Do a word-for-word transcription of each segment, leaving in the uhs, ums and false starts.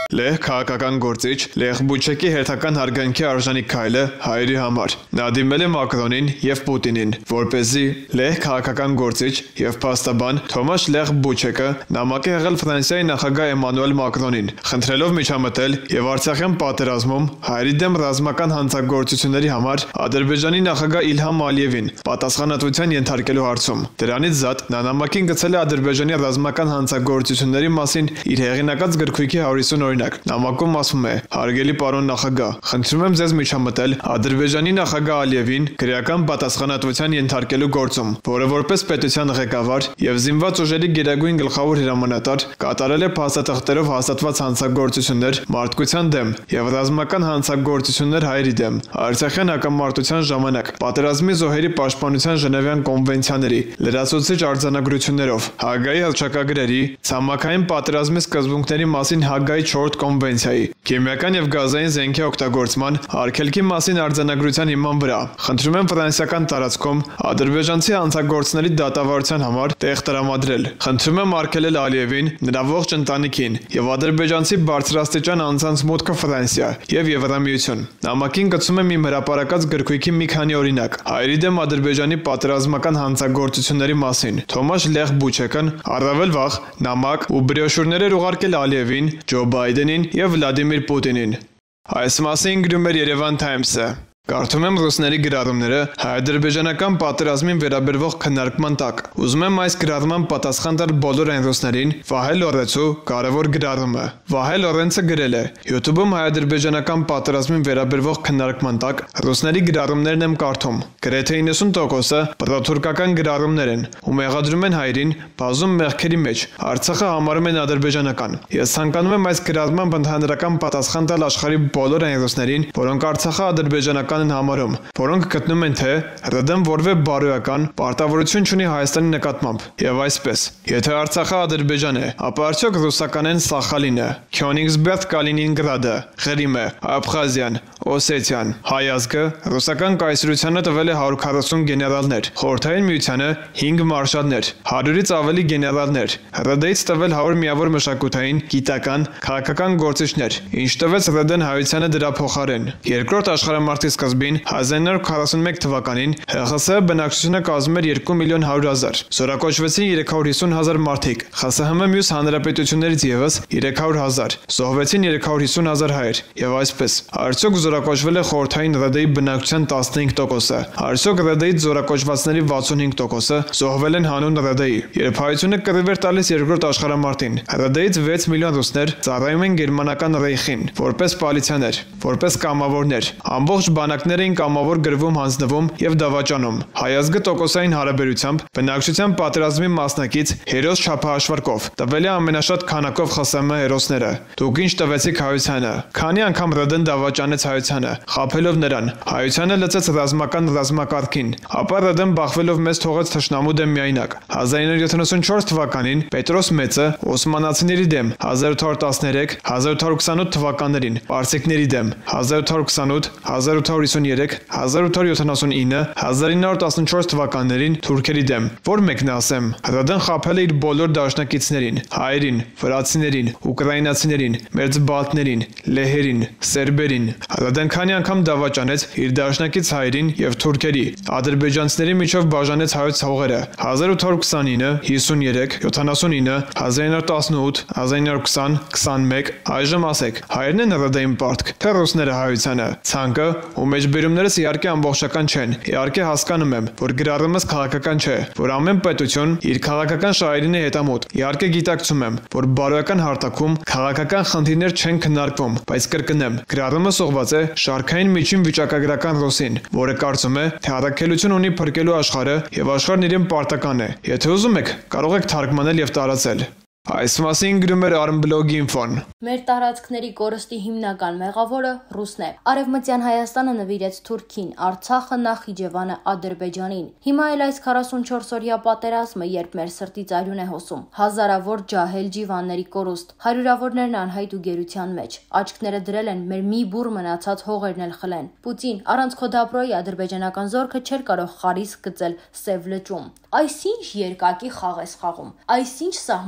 Լեհ քաղաքական գործիչ Լեհ Բուչեկի հերթական հարգանքի արժանի քայլը հայերի համար։ Նա դիմել է Մակրոնին եւ Պուտինին, որպեսզի Լեհ քաղաքական գործիչ եւ փաստաբան Թոմաշ Լեհ Բուչեկը նամակ է եղել Ֆրանսիայի նախագահ Էմանուել Մակրոնին, խնդրելով միջամտել եւ Արցախյան պատերազմում հայերի դեմ ռազմական հանցագործությունների համար Ադրբեջանի նախագահ Իլհամ Ալիևին պատասխանատվության ենթարկելու հարցում։ Դրանից զատ նա նամակին գծել է Ադրբեջանի ռազմական հանցագործությունների մասին իր հեղինակած գրքույկի հարյուրիսուն օրինակ։ Նամակում ասվում է. «Հարգելի պարոն նախագահ, խնդրում եմ ձեզ միջամտել Ադրբեջանի նախագահ Ալիևին քրեական պատասխանատվության ենթարկելու գործում, որը որպես պետության ղեկավար եւ զինված ուժերի գերագույն գլխավոր հրամանատար կատարել է փաստաթղթերով հաստատված հանցագործություններ մարդկության դեմ եւ ռազմական հանցագործություններ հայերի դեմ Արցախյան հակամարտության ժամանակ պատերազմի զոհերի պաշտպանության Ժնևյան կոնվենցիաների լրացուցիչ արձանագրություններով, Հագայի հռչակագրերի, ցամաքային պատերազմի սկզբունքների մասին Հագայի չորրորդ կոնվենցիայի, քիմիական եւ գազային զենքի օգտագործման արգելքի մասին արձանագրության հիման վրա խնդրում եմ ֆրանսիական տարածքում ադրբեջանցի հանցագործների դատավարության համար տեղ տրամադրել։ Խնդրում եմ արգելել Ալիևին, նրա ողջ ընտանիքին եւ ադրբեջանցի բարձրաստիճան անձանց մուտքը Ֆրանսիա եւ Եվրամիություն։ Նամակին գծում եմ իմ հրապարակած գրքույկի մի քանի օրինակ հայերի դեմ Ադրբեջանի պատերազմական հանցագործությունների մասին։ Թոմաշ Լեհ Բուչեկն առավել վաղ նամակ ու բրյոշուրներ էր ուղարկել Ալիևին, Ջո Բայդենին եւ Վլադիմիր Պուտինին։ Այս մասին գրում էր Երևան Թայմսը։ Կարդում եմ ռուսների գրառումները հայ-ադրբեջանական պատերազմին վերաբերող քննարկման տակ։ Ուզում եմ այս գրառման պատասխան տալ բոլոր այն ռուսներին Վահե Լորենցու կարևոր գրառումը։ Վահե Լորենցը գրել է. YouTube-ում հայ-ադրբեջանական պատերազմին վերաբերող քննարկման տակ ռուսների գրառումներն եմ կարդում։ Գրեթե իննսուն տոկոսը պրոթուրքական գրառումներ են, ու մեղադրում են հայերին բազում մեղքերի մեջ։ Արցախը համարում են ադրբեջանական։ Ես ցանկանում եմ այս գրառման ընդհանրական պատասխան տալ աշխարհի բոլոր այն ռուսներին, որոնք Արցախը ադրբեջանական են համարում, որոնք գտնում են, թե ՌԴ-ն որևէ բարոյական պարտավորություն չունի Հայաստանի նկատմամբ։ Եվ այսպես, եթե Արցախը Ադրբեջան է, ապա արդյոք ռուսականեն Սախալինը, Քյոնիգսբերգ, Կալինինգրադը, Ղրիմը, Աբխազիան, Օսետիան, հայ ազգը ռուսական կայսրությանը տվել է հարյուր քառասուն գեներալներ, Խորհրդային Միությանը հինգ մարշալներ, հարյուրից ավելի գեներալներ, ՌԴ-ից տվել հարյուր միավոր մշակութային, գիտական, քաղաքական գործիչներ, ինչ տվեց ՌԴ-ն հայությանը դրա փոխարեն։ Երկրորդ աշխարհամարտի սկզբին հազար ինը հարյուր քառասունմեկ թվականին ՀԽՍՀ բնակչությունը կազմում էր երկու միլիոն հարյուր հազար, զորակոչվեցին երեք հարյուր հիսուն հազար մարդիկ, ԽՍՀՄ մյուս հանրապետություններից եւս երեք հարյուր հազար, զոհվեցին երեք հարյուր հիսուն հազար հայեր, եւ այսպես։ Արդյոք զորակոչվել է խորհրդային ՌԴ-ի բնակչության տասնհինգ տոկոսը, արդյոք ՌԴ-ից զորակոչվածների վաթսունհինգ տոկոսը զոհվել են հանուն ՌԴ-ի։ Երբ հայությունը կռիվ էր տալիս երկրորդ աշխարհամարտին, ՌԴ-ից վեց միլիոն ռուսներ ծառայում են գերմանական ռեյխին, որպես պալիցիաներ, որպես կամավորներ, ամբողջ բանակներ էին կամավոր գրվում, հանձնվում եւ դավաճանում։ Հայ ազգը տոկոսային հարաբերությամբ բնակչության պատերազմի մասնակից հերոս չափահաշվարկով տվել է ամենաշատ քանակով ԽՍՀՄ հերոսները։ Դուք ինչ տվեցիք հայությանը։ Քանի անգամ ՌԴ-ն դավաճանեց հայությանը, խաբելով նրան, հայությանը լծեց ռազմական ռազմակարգին, ապա ՌԴ-ն բախվելով մեզ թողեց թշնամու դեմ միայնակ։ հազար ինը հարյուր յոթանասունչորս թվականին Պետրոս Մեծը օսմանացիների դեմ, հազար ութ հարյուր տասներեք հազար ութ հարյուր քսանութ թվականներին պարսիկների դեմ, հազար ութ հարյուր քսանութ հազար ութ հարյուր հիսուներեք հազար ութ հարյուր յոթանասունինը հազար ինը հարյուր տասնչորս թվականներին թուրքերի դեմ, որ մեկն ասեմ, ՌԴ-ն խաբել է իր բոլոր դաշնակիցներին, հայերին, վրացիներին, ուկրաինացիներին, մերձբալթներին, լեհերին, սերբերին։ ՌԴ-ն քանի անգամ դավաճանեց իր դաշնակից հայերին եւ թուրքերի, ադրբեջանցիների միջով բաժանեց հայոց հողերը։ հազար ութ հարյուր քսանինը, հիսուներեք, յոթանասունինը, հազար ինը հարյուր տասնութ, հազար ինը հարյուր քսան, քսանմեկ, այժմ ասեք, հայերն են ՌԴ-ին պարտք, թե ռուսները հայությանը։ Ցանկը ու մեջբերումներս իհարկե ամբողջական չեն։ Իհարկե հասկանում եմ, որ գրառումս քաղաքական չէ, որ ամեն պետություն իր քաղաքական շահերին է հետամուտ։ Իհարկե գիտակցում եմ, որ բարոյական հարթակում քաղաքական խնդիրներ չեն քննարկվում, բայց կրկնեմ, գրառումս ուղղված է շարքային միջին վիճակագրական ռուսին, որը կարծում է, թե առաքելություն ունի փրկելու աշխարհը եւ աշխարհն իրեն պարտական է։ Եթե ուզում եք, կարող եք թարգմանել եւ տարածել։ Այս մասին գրում էր Armblog Info-ն։ Մեր տարածքների կորստի հիմնական մեղավորը ռուսն է։ Արևմտյան Հայաստանը նվիրեց Թուրքին, Արցախը Նախիջևանը Ադրբեջանին։ Հիմա էլ այս քառասունչորս-օրյա պատերազմը, երբ մեր սրտից արյուն է հոսում, հազարավոր ջահել ջիվանների կորուստ, հարյուրավորներն անհայտ ու գերության մեջ։ Աչքները դրել են մեր մի բուռ մնացած հողերն էլ խլեն։ Պուտին, առանց քո դաբրոյի ադրբեջանական զորքը չէր կարող խարիսկ գծել Սև լճում։ Այսինչ երկակի խաղ ես խաղում։ Այսինչ սահմանագծման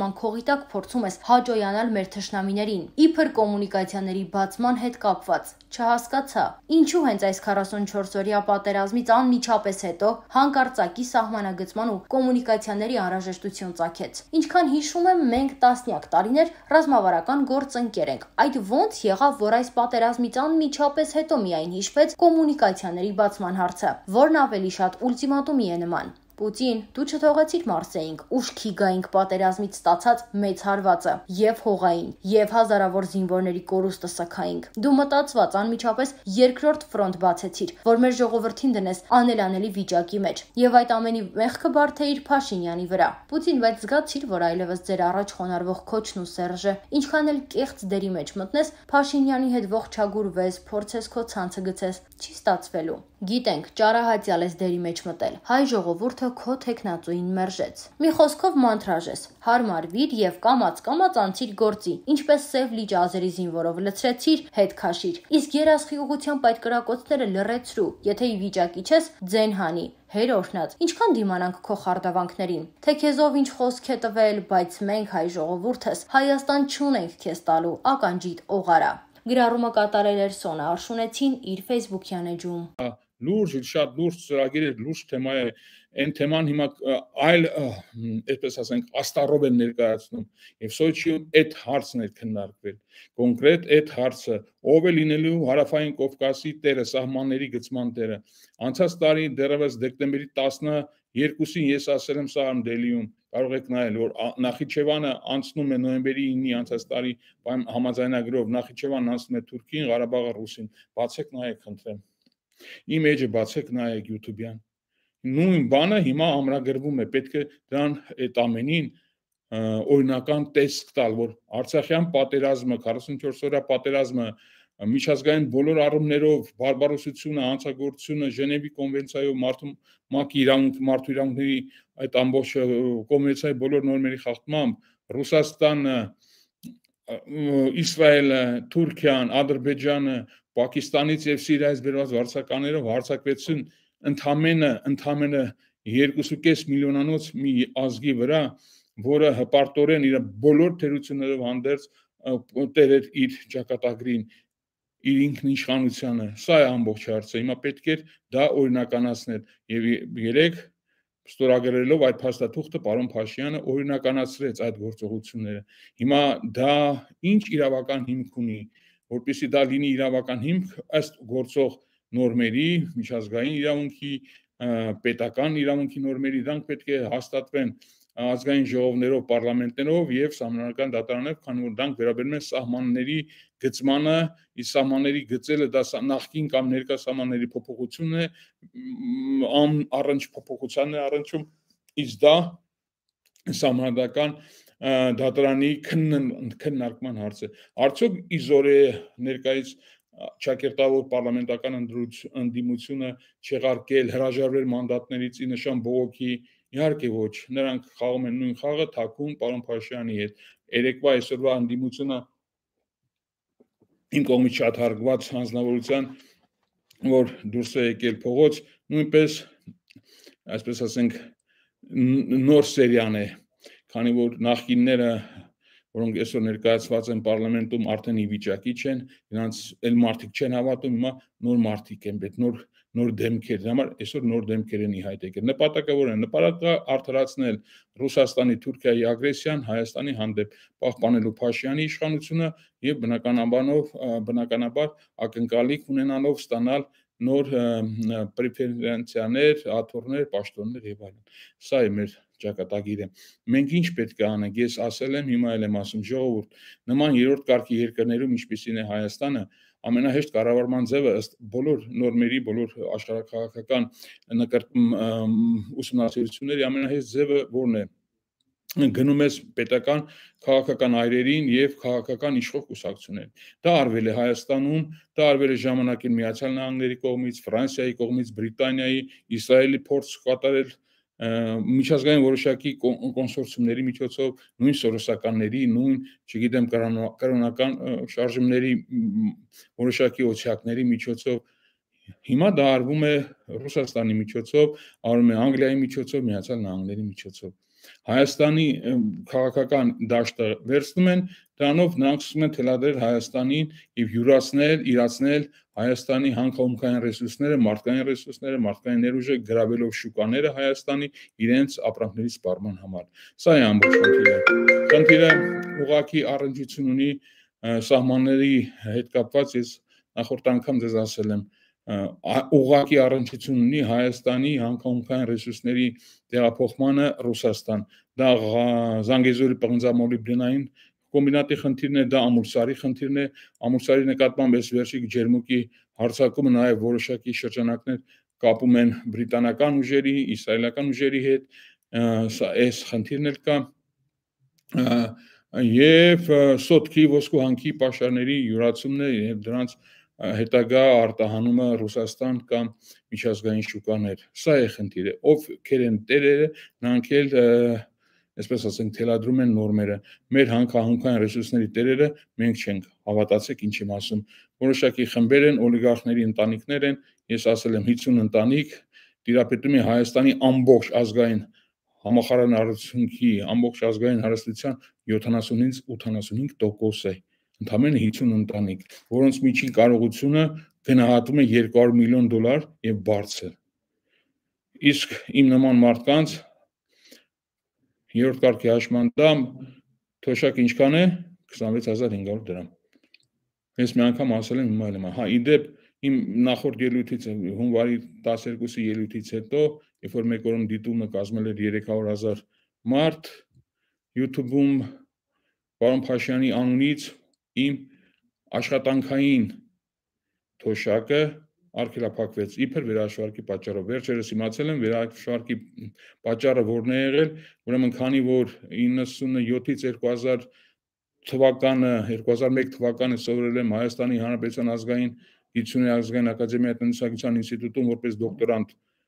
կառուցման քողի տակ փորձում ես հաջողանալ մեր թշնամիներին, իբր կոմունիկացիաների բացման հետ կապված։ Չհասկացա, ինչու հենց այս քառասունչորս-օրյա պատերազմից անմիջապես հետո հանկարծակի սահմանագծման ու կոմունիկացիաների անհրաժեշտություն ծագեց։ Ինչքան հիշում եմ, մենք տասնյակ տարիներ ռազմավարական գործընկեր ենք։ Այդ ո՞նց եղավ, որ այս պատերազմից անմիջապես հետո միայն հիշվեց կոմունիկացիաների բացման հարցը, որն ավելի շատ ուլտիմատումի է նման։ Պուտին, դու չթողեցիր Մարսեինք, ուշքի գայինք պատերազմից ստացած մեծ հարվածը, եւ հողային, եւ հազարավոր զինվորների կորուստը սքայինք։ Դու մտածված անմիջապես երկրորդ ֆրոնտ բացեցիր, որ մեր ժողովրդին դնես անելանելի վիճակի մեջ, եւ այդ ամենի մեղքը բարթեիր Փաշինյանի վրա։ Պուտին, բայց զգացիր, որ այլևս ձեր առաջ խոնարհվող Քոչն ու Սերժը, ինչքան էլ կեղծ դերի մեջ մտնես, Փաշինյանի հետ ողջագուրվես, փորձես քո ցանցը գցես, չի ստացվելու։ Գիտենք, ճարահատյալ ես դերի մեջ մտել։ Հայ ժողովուրդը քո թեկնածուին մերժեց։ Մի խոսքով մանտրաժ ես, հարմարվիր եւ կամած-կամած անցիր գործի, ինչպես Սև լիճ ազերի զինվորով լցրեցիր, հետ քաշիր։ Իսկ երասխի ուղությամբ այդ կրակոցները լռեցրու, եթե ի վիճակի չես, ձեն հանի։ Հեր օրհնած, ինչքան դիմանանք քո խարդավանքներին։ Թե քեզով ինչ խոսք է տվել, բայց մենք հայ ժողովուրդս Հայաստան չունենք քեզ տալու, ականջիդ օղարա։ Գրառումը կատարել էր Սոնա Արշունեցին իր Facebook-յան էջում։ Լուրջ, շատ լուրջ ծրագիր է, լուրջ թեմա է, այն թեման հիմա այլ, այսպես ասենք, աստառով են ներկայացնում եւ Սոչիում այդ հարցն է քննարկվել։ Կոնկրետ այդ հարցը, ով է լինելու Հարավային Կովկասի տերը, սահմանների գծման տերը։ Անցած տարի դեռևս դեկտեմբերի տասնյոթին ես ասել եմ սա Դելիում, կարող եք նայել, որ Նախիջևանը անցնում է նոյեմբերի ինը անցած տարի համաձայնագրով, Նախիջևանն անցնում է Թուրքիին, Ղարաբաղը Ռուսին։ Բացեք նայեք, խնդրեմ։ Իմ էջը բացեք նայեք YouTube-յան։ Նույն բանը հիմա ամրագրվում է, պետք է դրան այդ ամենին օրինական տեսք տալ, որ Արցախյան պատերազմը, քառասունչորս-օրյա պատերազմը, միջազգային բոլոր առումներով բարբարոսությունը, հանցագործությունը, Ժնևի կոնվենցիայով մարդու ՄԱԿ-ի իրավունք, մարդու իրավունքների այդ ամբողջ կոնվենցիայի բոլոր նորմերի խախտմամբ Ռուսաստանը, Իսրայելը, Թուրքիան, Ադրբեջանը, Պակիստանից եւ Սիրիայից բերված վարձականներով հարձակվեցին ընդամենը ընդամենը երկու կես միլիոնանոց մի ազգի վրա, որը հպարտորեն իր բոլոր թերություններով հանդերձ տերեր իր ճակատագրին, իր ինքնիշխանությանը։ Սա է ամբողջ հարցը։ Հիմա պետք է դա օրինականացնել եւ երեք ստորագրելով այդ փաստաթուղթը պարոն Փաշինյանը օրինականացրեց այդ գործողությունները։ Հիմա դա ինչ իրավական հիմք ունի, որպեսզի դա լինի իրավական հիմք, ըստ գործող նորմերի, միջազգային իրավունքի, պետական իրավունքի նորմերի, դրանք պետք է հաստատվեն ազգային ժողովներով, պարլամենտներով եւ սահմանադրական դատարաններով, քանի որ դրանք վերաբերում են սահմանների գծմանը, իսկ սահմանների գծելը դա նախկին կամ ներկա սահմանների փոփոխությունն է, առանց փոփոխության է առնչում, իսկ դա սահմանադրական դատարանի քննարկման հարց է։ Արդյոք իզորե ներկայից ճակերտավոր պարլամենտական ընդդիմությունը չեղարկել, հրաժարվել մանդատներից ի նշան բողոքի, իհարկե ոչ, նրանք խաղում են նույն խաղը, թաքուն պարոն Փաշինյանի հետ։ Երեկվա այսօրվա ընդդիմությունը իմ կողմից շատ հարգված հանձնավորության, որ դուրս է եկել փողոց, նույնպես, այսպես ասենք, նոր սերիան է, քանի որ նախկինները, որոնք այսօր ներկայացված են պարլամենտում, արդեն ի վիճակի չեն, նրանց էլ մարդիկ չեն հավատում, հիմա նոր մարդիկ են պետք, նոր նոր դեմքեր, դրա համար այսօր նոր դեմքեր են ի հայտ եկել։ Նպատակը որ է, նպատակը արդարացնել Ռուսաստանի, Թուրքիայի ագրեսիան Հայաստանի հանդեպ, պահպանելու Փաշինյանի իշխանությունը եւ բնականաբանով, բնականաբար ակնկալիք ունենալով ստանալ նոր պրեֆերենցիաներ, աթոռներ, պաշտոններ եւ այլն։ Սա է մեր ճակատագիրը։ Մենք ինչ պետք է անենք, ես ասել եմ, հիմա էլ եմ ասում, ժողովուրդ, նման երրորդ կարգի երկրներում, ինչպիսին է Հայաստանը, ամենահեշտ կառավարման ձևը ըստ բոլոր նորմերի, բոլոր աշխարհաքաղաքական ուսումնասիրությունների ամենահեշտ ձևը որն է։ Գնում ես պետական քաղաքական այրերին եւ քաղաքական իշխող կուսակցություններին։ Դա արվել է Հայաստանում, դա արվել է ժամանակին Միացյալ Նահանգների կողմից, Ֆրանսիայի կողմից, Բրիտանիայի, Իսրայելի փորձ կատարել միջազգային որոշակի կոնսորցիումների միջոցով, նույն սորոսականների, նույն, չգիտեմ, կրոնական շարժումների որոշակի օցիակների միջոցով։ Հիմա դա արվում է Ռուսաստանի միջոցով, արվում է Անգլիայի միջոցով, Միացյալ Նահանգների միջոցով։ Հայաստանի քաղաքական դաշտը վերցնում են, դրանով նրանք սկսում են թելադրել Հայաստանին եւ յուրացնել, իրացնել Հայաստանի հանքահումքային ռեսուրսները, մարդկային ռեսուրսները, մարդկային ներուժը գրավելով շուկաները Հայաստանի իրենց ապրանքների սպառման համար։ Սա է ամբողջ խնդիրը։ Խնդիրը ուղղակի առնչություն ունի սահմանների հետ կապված, ես նախորդ անգամ ձեզ ասել եմ, ուղղակի առնչություն ունի Հայաստանի հանքահումքային ռեսուրսների տեղափոխմանը Ռուսաստան։ Դա Զանգեզուրի պղնձամոլիբդենային կոմբինատի խնդիրն է, դա Ամուլսարի խնդիրն է, Ամուլսարի նկատմամբ այս վերջի ջերմուկի հարձակումը նաև որոշակի շրջանակներ կապում են բրիտանական ուժերի, իսրայելական ուժերի հետ, այս խնդիրն էլ կա, եւ սոտքի ոսկու հանքի պաշարների յուրացումն է եւ դրանց հետագա արտահանումը Ռուսաստան կամ միջազգային շուկաներ։ Սա է խնդիրը, ովքեր են տերերը, նրանք էլ այսպես ասենք թելադրում են նորմերը։ Մեր հանքահումքային ռեսուրսների տերերը մենք չենք, հավատացեք ինչ եմ ասում։ Որոշակի խմբեր են, օլիգարխների ընտանիքներ են, ես ասել եմ հինգ ընտանիք, տիրապետում է Հայաստանի ամբողջ ազգային համախառնարարությունքի, ամբողջ ազգային հարստության յոթանասունից ութանասունհինգ տոկոս է, ընդամենը հինգ ընտանիք, որոնց միջին կարողությունը գնահատվում է երկու հարյուր միլիոն դոլար եւ բարձր։ Իսկ իմ նման մարդկանց երրորդ կարգի հաշմանդամ թոշակը ինչքան է, քսանվեց հազար հինգ հարյուր դրամ։ Ես մի անգամ ասել եմ, հիմա եմ, հա, իդեպ իմ նախորդ ելույթից, հունվարի տասներկուսի ելույթից հետո, երբ որ մեկ օրում դիտումը կազմել էր երեք հարյուր հազար մարդ, YouTube-ում պարոն Փաշյանի անունից իմ աշխատանքային թոշակը արգելափակվեց իբր վերահաշվարկի պատճառով։ Վերջերս իմացել եմ վերահաշվարկի պատճառը որն է եղել, ուրեմն քանի որ իննսունյոթից երկու հազար թվականը, երկու հազար մեկ թվականը սովորել եմ Հայաստանի Հանրապետության ազգային գիտությունների ազգային ակադեմիայի տնտեսագիտության ինստիտուտում որպես դոկտորանտ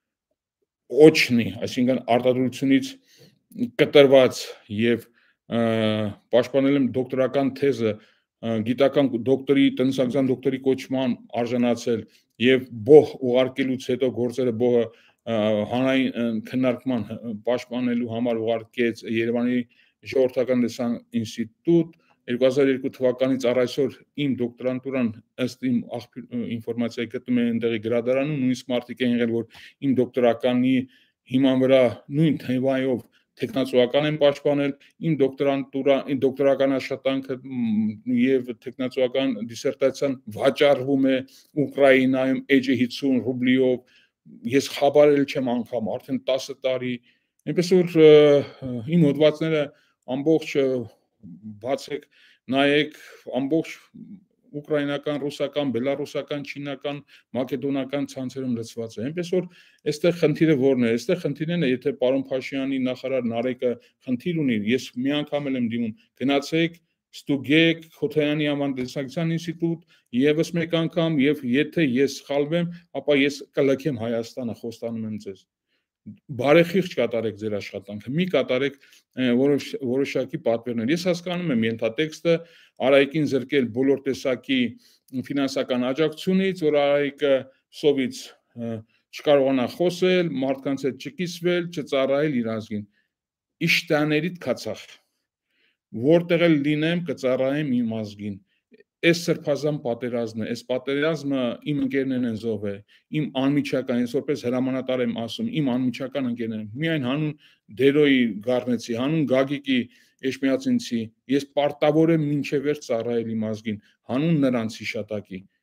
օչնի, այսինքն արտադրությունից կտրված եւ պաշտպանել եմ դոկտորական թեզը գիտական դոկտորի, տնտեսագիտության դոկտորի կոչման արժանացել եւ բոհ ուղարկելուց հետո գործերը բոհը հանրային քննարկման պաշտպանելու համար ուղարկեց Երևանի ժողովրդական դեսան ինստիտուտ երկու հազար երկու թվականից առ այսօր իմ դոկտորանտուրան ըստ իմ ինֆորմացիայի գտնում է այնտեղի գրադարանում, նույնիսկ մարդիկ են եղել, որ իմ դոկտորականի հիման վրա նույն թեմայով տեխնացուական են պաշտպանել, իմ դոկտորանտուրա, իմ դոկտորական աշխատանքը եւ տեխնացուական դիսերտացիան վաճառվում է Ուկրաինայում էջը հինգ ռուբլիով, ես խաբարել չեմ անգամ արդեն տասը տարի, այնպես որ իմ հոդվածները ամբողջ բացեք, նայեք, ամբողջ ուկրաինական, ռուսական, բելարուսական, չինական, մակեդոնական ցանցերում լցված է։ Այնպես որ այստեղ խնդիրը որն է, այստեղ խնդիրն է, եթե պարոն Փաշյանի նախարար Նարեկը խնդիր ունի, ես մի անգամ եմ դիմում, գնացեք, ստուգեք Խոթայանի անվան տնտեսագիտության ինստիտուտ, եւս մեկ անգամ, եւ եթե ես սխալվեմ, ապա ես կլքեմ Հայաստանը, խոստանում եմ ձեզ։ Բարեխիղճ կատարեք ձեր աշխատանքը, մի կատարեք որոշ որոշակի պատվերներ։ Ես հասկանում եմ ենթատեքստը Արայիկին զրկել բոլոր տեսակի ֆինանսական աջակցությունից, որ Արայիկը սովից չկարողանա խոսել, մարդկանց հետ չկիսվել, չծառայել իր ազգին։ Իշտաներիդ կացախ, որտեղ էլ լինեմ, կծառայեմ իմ ազգին։ Այս սրբազան պատերազմն է, այս պատերազմը իմ ընկերներն են զոհվել, իմ անմիջական, ես որպես հրամանատար եմ ասում, իմ անմիջական ընկերներն, միայն հանուն Դերոյի Գառնեցի, հանուն Գագիկի Էշմիածինցի, ես պարտավոր եմ մինչև վերջ ծառայել իմ ազգին, հանուն նրանց հիշատակի։